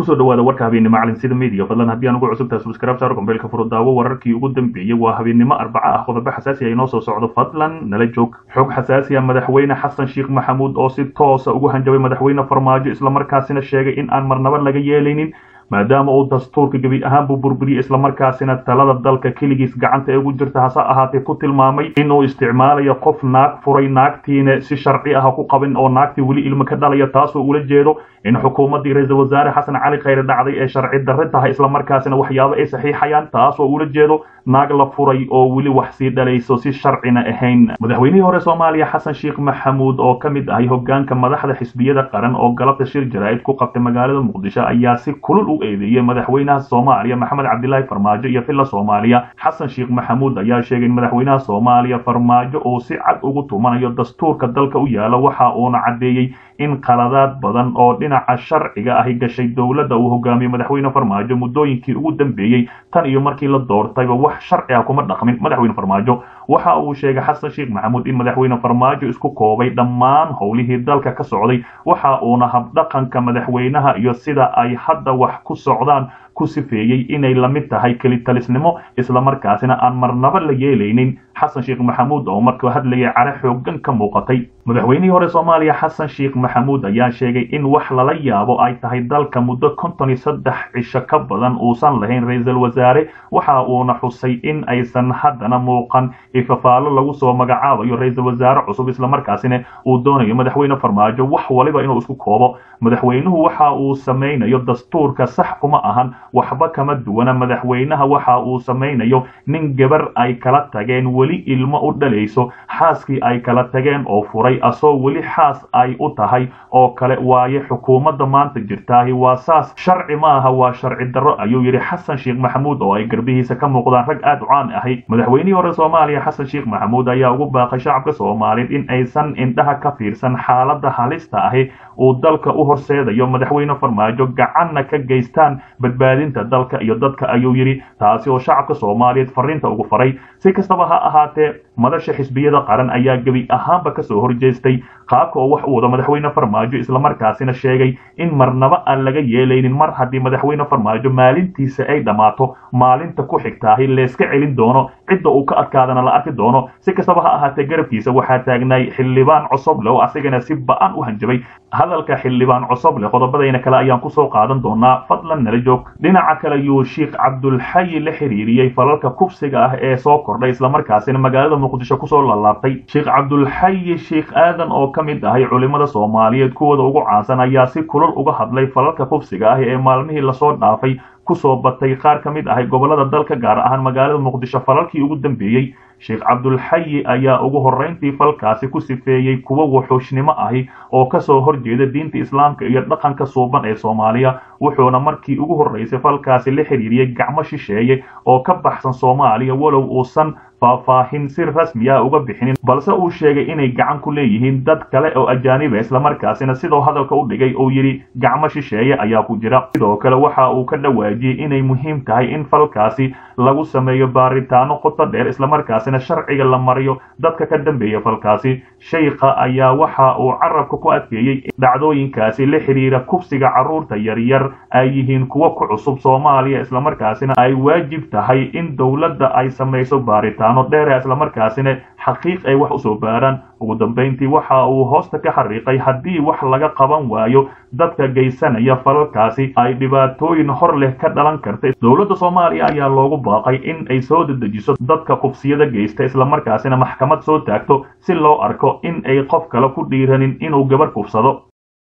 kusoo dhawaada warka habeenimo caalamsida media fadlan haddii aan ugu cusubtahay subscribe saaro gombeelka furo daawo wararkii ugu dambeeyay waa habeenimo Arbaca ah qodobo xasaasi ah inoo soo socdo fadlan nala joog xog xasaasi ah madaxweyne Xasan Sheikh Maxamuud oo si toos ah ugu hanjabay madaxweyne Farmaajo isla markaasina sheegay in aan marnaba laga yeelaynin maadaama uu dastuurka gabi ahaan burburiyay isla markaasina talada dalka kaligiis gacanta ugu jirta hasa ahaatee ku tilmaamay inuu isticmaalayo qof naag furay naagtiina si sharci ah ku qabin oo naagtii wali ilmo ka dhalaya taasoo ula jeedo in xukuumadii ra'iisul wasaare Xasan Cali Khayre dhacday ee sharci darro tahay isla markaasina waxyaabo ay saxiixayaan taasoo ula jeedo naag la furay oo wali wax sii dhalayso si sharcina ahayn madaxweynihii hore Soomaaliya Xasan Sheikh Maxamuud oo kamid ah hoggaanka madaxda xisbiyada qaran oo galabta shir jaraa'id ku qabtay magaalada Muqdisho ayaa si kulul u eedeeyay madaxweynaha Soomaaliya Maxamed Cabdullaahi Farmaajo iyo filla Soomaaliya Xasan Sheikh Maxamuud ayaa sheegay in madaxweynaha Soomaaliya Farmaajo oo si cad ugu tumanayo dastuurka dalka u yaala waxa uu cadeeyay in qaladaad badan oo dhinaca sharciga ah gashay dawladda uu hogaamiyo madaxweyne Farmaajo muddooyinkii ugu dambeeyay tan iyo markii la doortayba wax sharci ah kuma dhaqmin madaxweyne Farmaajo waxa uu sheegay Xasan Sheikh Maxamuud in madaxweyne Farmaajo isku koobay dhammaan howlihii dalka ka socday waxa uuna habdhaqanka madaxweynaha iyo sida ay hadda wax ku socdaan ku sifeeyay inay la mid tahay kalitalisnimo isla markaasina aan marnaba la yeelaynin Xasan Sheikh Maxamuud oo markii hadlayay cara xooggan ka muuqatay madaxweynihii hore Soomaaliya Xasan Sheikh Maxamuud ayaa sheegay in wax lala yaabo ay tahay dalka muddo 53 cisho ka badan uusan lahayn ra'iisul wasaare waxa uuna xusay in aysan haddana muuqan ifafaalo lagu soo magacaabayo ra'iisul wasaare cusub isla markaasina uu doonayo madaxweyne Farmaajo wax waliba inuu isku koobo madaxweynuhu waxa uu sameeynayo dastuurka sax kuma ahan waxba kama duwana madaxweynaha waxa uu sameeynayo nin gabar ay kala tageen wali ilmo u dhalayso xaaskii ay kala tageen oo furay asoo wali xaas ay u tahay oo kale waaye xukuumadda maanta jirtaahi waa saas sharci ma aha waa sharci darro ayuu yiri Xasan Sheikh Maxamuud oo ay garbihiisa ka muuqdaan rag aad u caan ah madaxweynihii hore Soomaaliya Xasan Sheikh Maxamuud ayaa ugu baaqay shacabka Soomaaliyeed in aysan indhaha ka fiirsan xaaladda halista ah oo dalka u horseedayo madaxweyne Farmaajo gacanna ka geystaan badbaadinta dalka iyo dadka ayuu yiri taasi oo shacabka Soomaaliyeed fariinta ugu faray si kastaba ha ahaatee madasha xisbiyada qaran ayaa gabi ahaanba ka soo horjeestay qaabka oo wax uu wada madaxweyne Farmaajo isla markaasina sheegay in marnaba aan laga yeelaynin mar haddii madaxweyne Farmaajo maalintiisa ay dhamaato maalinta ku xigtaahi la iska celin doono cidda uu ka adkaadana la arki doono si kastaba ha ahaatee garabkiisa waxaa taagnay xildhibaan cusub leh oo asagana si ba'an u hanjabay hadalka xildhibaan cusub leh qodobadayna kale ayaan ku soo qaadan doonaa fadlan nala joog dhinaca kale uu Sheikh Cabdulxayi la xiriiriyay falalka kufsiga ah ee soo kordhay isla markaasina magaalada Muqdisho ku soo laabtay Sheikh Cabdulxayi Sheikh Aadan oo kamid ah culimada Soomaaliyeed kuwada ugu caansan ayaa si kulul uga hadlay falalka kufsiga ah ee maalmihii la soo dhaafay kusoo batay qaar kamid ah gobolada dalka gaar ahaan magaalada Muqdisho falalkii ugu dambeeyay Sheikh Cabdulxayi ayaa ugu horeyntii falkaasi ku sifeeyay kuwa wuxuushnimo ah oo ka soo horjeeda diinta Islaamka iyo dhaqanka suuban ee Soomaaliya wuxuuna markii ugu horeysay falkaasi la xiriiriyay gacmo shisheeye oo ka baxsan Soomaaliya walow uusan faahfaahin si rasmi ah uga bixinin balse uu sheegay inay gacan ku leeyihiin dad kale oo ajaanib ah isla markaasina sidoo hadalka u dhigay oo yiri gacmo shisheeye ayaa ku jira sidoo kale waxa uu ka dhawaajiyay inay muhiim tahay in falkaasi lagu sameeyo baaritaano qoto dheer isla markaasina sharciga la mariyo dadka ka dambeeya falkaasi sheekha ayaa waxa uu carabka ku adkeeyay dhacdooyinkaasi la xiriira kufsiga caruurta yaryar ay yihiin kuwa ku cusub Soomaaliya isla markaasina ay waajib tahay in dawladda ay sameyso baaritaano dheer isla markaasina xaqiiq ay wax u soo baaraan ugu dambeyntii waxa uu hoosta ka xariiqay haddii wax laga qaban waayo dadka geysanaya falalkaasi ay dhibaatooyin hor leh ka dhalan karta dawladda Soomaaliya ayaa loogu baaqay in ay soo dedejiso dadka kufsiyada geysta isla markaasina maxkamad soo taagto si loo arko in ay qof kale ku dhiiranin inuu gabar kufsado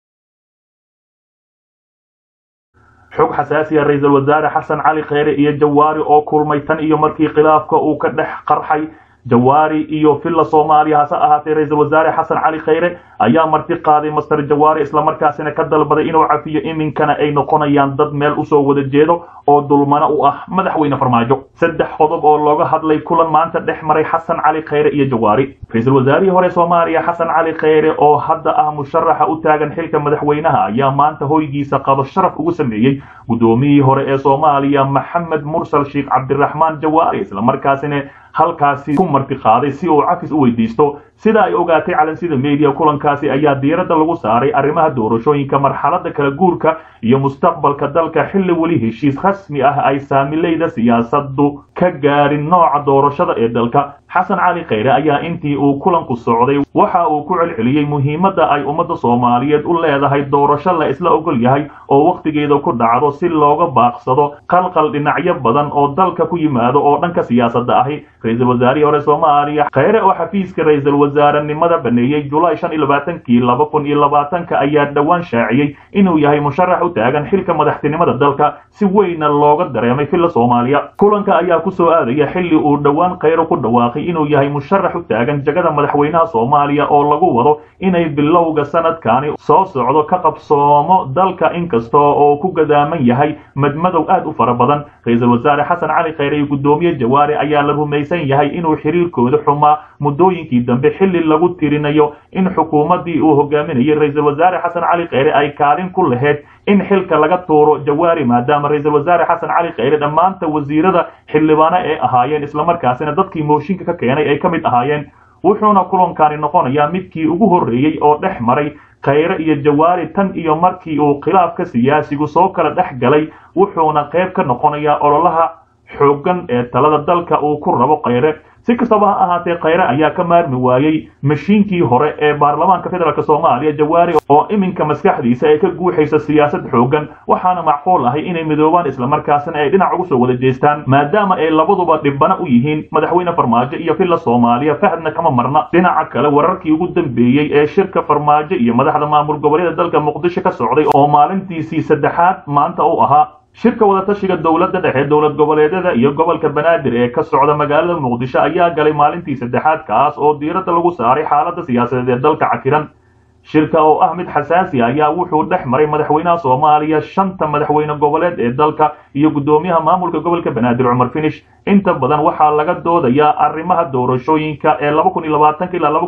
xog xasaasi ah ra'iisul wasaare Xasan Cali Khayre iyo Jawaari oo kulmay tan iyo markii khilaafka uu ka dhex qarxay Jawaari iyo filla Soomaaliya hasa ahaatee ra'iisul wasaare Xasan Cali Khayre ayaa marti qaaday Master Jawaari isla markaasina ka dalbaday inuu cafiyo iminkana ay noqonayaan dad meel u soo wada jeedo oo dulmana u ah madaxweyne Farmaajo saddex qodob oo looga hadlay kulan maanta dhex maray Xasan Cali Khayre iyo Jawaari ra'iisul wasaarihii hore Soomaaliya Xasan Cali Khayre oo hadda ah musharaxa u taagan xilka madaxweynaha ayaa maanta hoygiisa qado sharaf ugu sameeyay gudoomiyihii hore ee Soomaaliya Maxamed Mursal Sheikh Cabdiraxmaan Jawaari isla markaasina halkaasi ku marti qaaday si uu cafis u weydiisto sida ay ogaatay calansida media kulankaasi ayaa diiradda lagu saaray arrimaha doorashooyinka marxaladda kala guurka iyo mustaqbalka dalka xilli weli heshiis rasmi ah ay saamileyda siyaasaddu ka gaarin nooca doorashada ee dalka xasan cali khayre ayaa intii uu kulanku socday waxa uu ku celceliyey muhiimadda ay ummadda Soomaaliyeed u leedahay doorasho la isla ogol yahay oo waqtigeeda ku dhacdo si looga baaqsado qalqal dhinacyo badan oo dalka ku yimaado oo dhanka siyaasadda ahi ra'iisul wasaarihii hore Soomaaliya Khayre oo xafiiska ra'iisul wasaarenimada baneeyay July 25 2020 ayaa dhawaan shaaciyay inuu yahay musharax u taagan xilka madaxtinimada dalka si weyn looga dareemay filla Soomaaliya kulanka ayaa ku soo aadaya xilli uu dhawaan Khayre ku dhawaaqay inuu yahay musharax u taagan jagada madaxweynaha Soomaaliya oo lagu wado inay bilowga sanadkani soo socdo ka qabsoomo dalka inkasta oo ku gadaaman yahay madmadow aad u fara badan ra'iisul wasaare xasan cali khayre iyo gudoomiye jawaari ayaa la rumaysan yahay inuu xiriirkooda xumaa muddooyinkii dambe xilli lagu tirinayo in xukuumadii uu hogaaminayay ra'iisul wasaare xasan cali khayre ay kaalin ku lahayd in xilka laga tuuro jawaari maadaama ra'iisul wasaare xasan cali khayre dhammaanta wasiirada xildhibaano ay ahaayeen isla markaasina dadkii mooshinka ka keenay ay ka mid ahaayeen wuxuuna kulankani noqonayaa midkii ugu horreeyay oo dhex maray khayre iyo jawaari tan iyo markii uu khilaafka siyaasigu soo kala dhex galay wuxuuna qayb ka noqonayaa ololaha xooggan ee talada dalka uu ku rabo khayre si kastaba ha ahaatee khayre ayaa ka maarmi waayay mashiinkii hore ee baarlamaanka federaalk Soomaaliya jawaari oo iminka maskaxdiisa ay ka guuxaysa siyaasad xooggan waxaana macquul ah inay midoobaan isla markaasna ay dhinac ugu soo wada jeestaan maadaama ay labaduba dhibana u yihiin madaxweyne farmaajo iyo filla Soomaaliya fahadna kama marna dhinaca kale wararkii ugu dambeeyay ee shirka farmaajo iyo madaxda maamul goboleedyada dalka Muqdisho ka socday oo maalintiisii saddexaad maanta u ahaa shirka wada tashiga dawladda dhexe dawlad goboleedyada iyo gobolka Banaadir ee ka socda magaalada Muqdisho ayaa galay maalintii saddexaad kaas oo diiradda lagu saaray xaaladda siyaasadeed ee dalka cakiran shirka oo ah mid xasaasi ayaa wuxuu dhex maray madaxweynaha Soomaaliya shanta madaxweyne goboleed ee dalka iyo gudoomiyaha maamulka gobolka Banaadir Cumar Finish inta badan waxaa laga doodayaa arrimaha doorashooyinka ee 2020 ilaa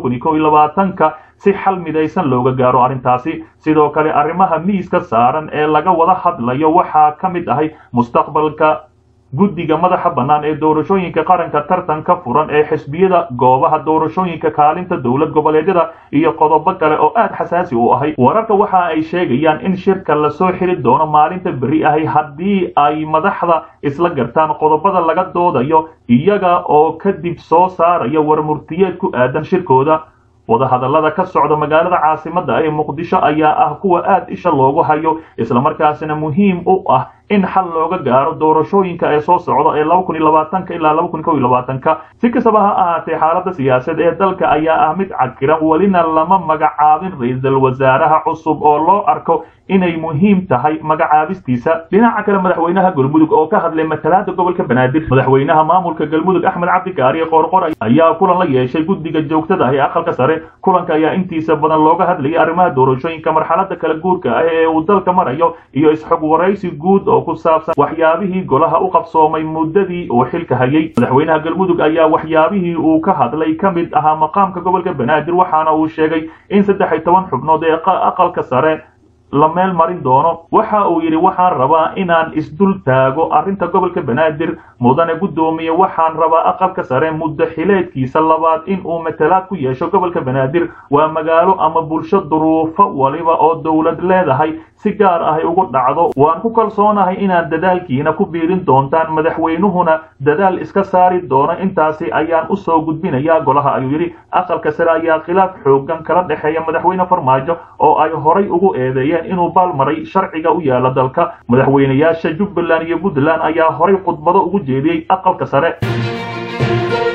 2021 si xal midaysan looga gaaro arrintaasi sidoo kale arrimaha miiska saaran ee laga wada hadlayo waxaa ka mid ahay mustaqbalka guddiga madaxa bannaan ee doorashooyinka qaranka tartanka furan ee xisbiyada goobaha doorashooyinka kaalinta dawlad goboleedyada iyo qodobo kale oo aad xasaasi u ahay wararka waxa ay sheegayaan in shirka la soo xiri doono maalinta beri ahay haddii ay madaxda isla gartaan qodobada laga doodayo iyaga oo kadib soo saaraya warmurtiyeed ku aadan shirkooda wadahadallada ka socda magaalada caasimadda ee Muqdisho ayaa ah kuwa aad isha loogu hayo isla markaasina muhiim u ah in xal looga gaaro doorashooyinka ee soo socda ee 2020 ilaa 2021 si kastaba ha ahaatee xaaladda siyaasadeed ee dalka ayaa ah mid cakiran walina lama magacaabin ra'iisul wasaaraha cusub oo loo arko inay muhiim tahay magacaabistiisa dhinaca kale madaxweynaha Galmudug oo ka hadlay matalaadda gobolka Banaadir madaxweynaha maamulka Galmudug Axmed Cabdi Kaariye Qoorqoor ayaa kulan la yeeshay guddiga joogtada ah ee aqalka sare kulanka ayaa intiisa badan looga hadlayay arrimaha doorashooyinka marxaladda kala guurka ah ee uu dalka marayo iyo isxog waraysi guud oo ku saabsan waxyaabihii golaha u qabsoomay muddadii uu xilka hayay madaxweynaha Galmudug ayaa waxyaabihii uu ka hadlay ka mid ahaa maqaamka gobolka Banaadir waxaana uu sheegay in 13 xubnood ee aqalka sare la meel marin doono waxa uu yiri waxaan rabaa inaan isdul taago arrinta gobolka Banaadir mudane gudoomiye waxaan rabaa aqalka sare muddo xileedkiisa labaad in uu matalaad ku yeesho gobolka Banaadir waa magaalo ama bulsho duruufo waliba oo dawlad leedahay si gaar ah ugu dhacdo waan ku kalsoonahay inaad dadaalkiina ku biirin doontaan madaxweynuhuna dadaal iska saari doona intaasi ayaan u soo gudbinayaa golaha ayuu yiri aqalka sare ayaa khilaaf xooggan kala dhaxeeya madaxweyne Farmaajo oo ay horay ugu eedeeyeen inuu baalmaray sharciga u yaala dalka madaxweynayaasha Jubbaland iyo Puntland ayaa horay khudbado ugu jeediyay aqalka sare